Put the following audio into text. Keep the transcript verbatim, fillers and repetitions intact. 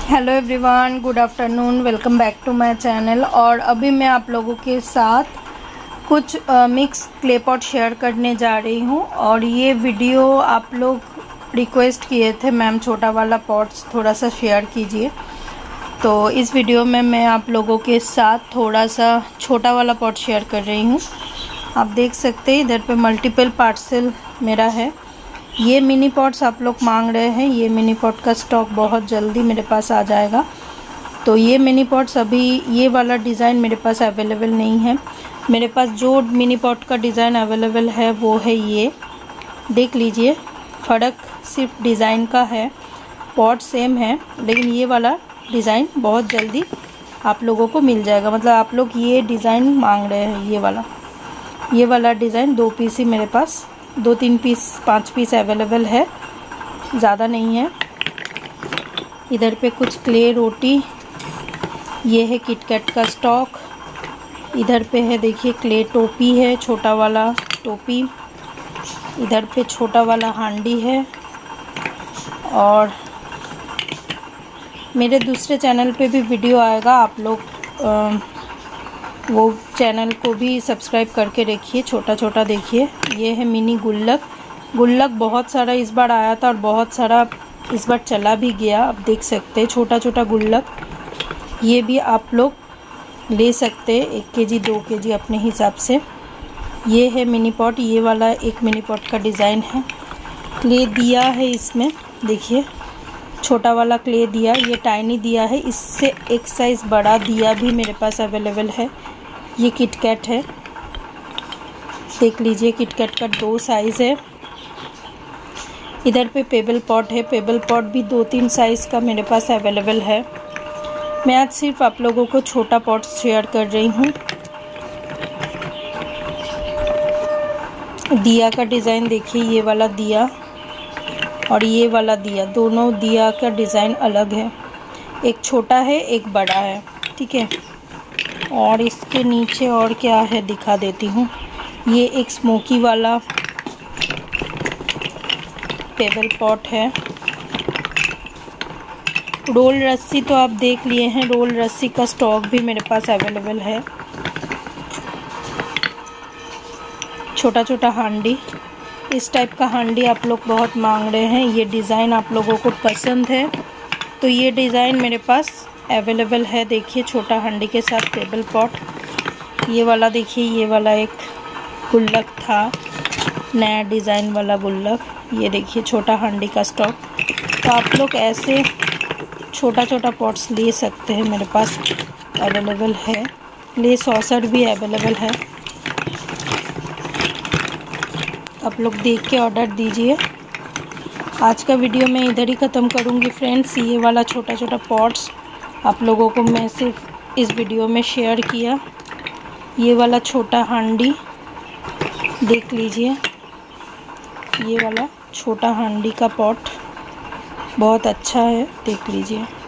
Hello everyone, good afternoon, welcome back to my channel. और अभी मैं आप लोगों के साथ कुछ मिक्स क्ले पॉट शेयर करने जा रही हूँ। और ये वीडियो आप लोग रिक्वेस्ट किए थे, मैम छोटा वाला पॉट्स थोड़ा सा शेयर कीजिए। तो इस वीडियो में मैं आप लोगों के साथ थोड़ा सा छोटा वाला पॉट शेयर कर रही हूँ। आप देख सकते हैं इधर पे मल्टीपल पार्सल मेरा है। ये मिनी पॉट्स आप लोग मांग रहे हैं, ये मिनी पॉट का स्टॉक बहुत जल्दी मेरे पास आ जाएगा। तो ये मिनी पॉट्स अभी ये वाला डिज़ाइन मेरे पास अवेलेबल नहीं है। मेरे पास जो मिनी पॉट का डिज़ाइन अवेलेबल है वो है ये, देख लीजिए। फ़र्क सिर्फ डिज़ाइन का है, पॉट सेम है, लेकिन ये वाला डिज़ाइन बहुत जल्दी आप लोगों को मिल जाएगा। मतलब आप लोग ये डिज़ाइन मांग रहे हैं, ये वाला ये वाला डिज़ाइन दो पीस ही मेरे पास, दो तीन पीस पांच पीस अवेलेबल है, ज़्यादा नहीं है। इधर पे कुछ क्ले रोटी, ये है किटकैट का स्टॉक। इधर पे है देखिए क्ले टोपी है, छोटा वाला टोपी। इधर पे छोटा वाला हांडी है। और मेरे दूसरे चैनल पे भी वीडियो आएगा, आप लोग आ, वो चैनल को भी सब्सक्राइब करके रखिए। छोटा छोटा देखिए, ये है मिनी गुल्लक। गुल्लक बहुत सारा इस बार आया था और बहुत सारा इस बार चला भी गया। आप देख सकते हैं छोटा छोटा गुल्लक, ये भी आप लोग ले सकते हैं, एक केजी दो केजी अपने हिसाब से। ये है मिनी पॉट, ये वाला एक मिनी पॉट का डिज़ाइन है। क्ले दिया है इसमें, देखिए छोटा वाला क्ले दिया, ये टाइनी दिया है। इससे एक साइज़ बड़ा दिया भी मेरे पास अवेलेबल है। ये किटकैट है, देख लीजिए किटकैट का दो साइज़ है। इधर पे पेबल पॉट है, पेबल पॉट भी दो तीन साइज़ का मेरे पास अवेलेबल है। मैं आज सिर्फ आप लोगों को छोटा पॉट शेयर कर रही हूँ। दिया का डिज़ाइन देखिए, ये वाला दिया और ये वाला दिया, दोनों दिया का डिज़ाइन अलग है। एक छोटा है, एक बड़ा है, ठीक है। और इसके नीचे और क्या है दिखा देती हूँ। ये एक स्मोकी वाला टेबल पॉट है। रोल रस्सी तो आप देख लिए हैं, रोल रस्सी का स्टॉक भी मेरे पास अवेलेबल है। छोटा छोटा हांडी, इस टाइप का हांडी आप लोग बहुत मांग रहे हैं। ये डिज़ाइन आप लोगों को पसंद है तो ये डिज़ाइन मेरे पास अवेलेबल है। देखिए छोटा हांडी के साथ टेबल पॉट। ये वाला देखिए, ये वाला एक गुल्लक था, नया डिज़ाइन वाला गुल्लक। ये देखिए छोटा हांडी का स्टॉक। तो आप लोग ऐसे छोटा छोटा पॉट्स ले सकते हैं, मेरे पास अवेलेबल है। ले सॉसर भी अवेलेबल है, आप लोग देख के ऑर्डर दीजिए। आज का वीडियो मैं इधर ही ख़त्म करूँगी फ्रेंड्स। ये वाला छोटा छोटा पॉट्स आप लोगों को मैं सिर्फ इस वीडियो में शेयर किया। ये वाला छोटा हांडी देख लीजिए, ये वाला छोटा हांडी का पॉट बहुत अच्छा है, देख लीजिए।